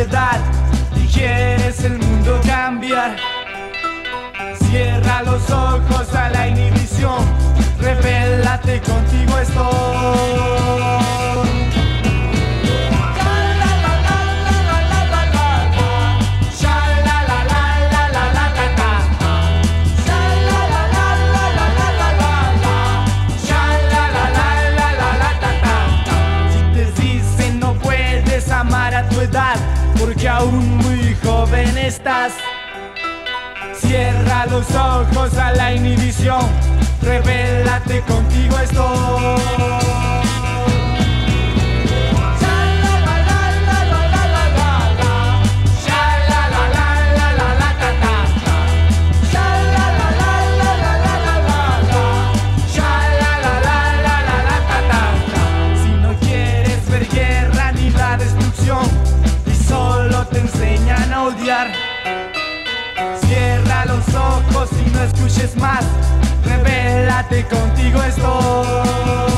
piedad y quieres el mundo cambiar. Cierra los ojos a la inhibición, revélate, contigo estoy. A tu edad, porque aún muy joven estás. Cierra los ojos a la inhibición, revélate, contigo estoy. Si no quieres ver guerra ni la destrucción y solo te enseñan a odiar, cierra los ojos y no escuches más, revélate, contigo estoy.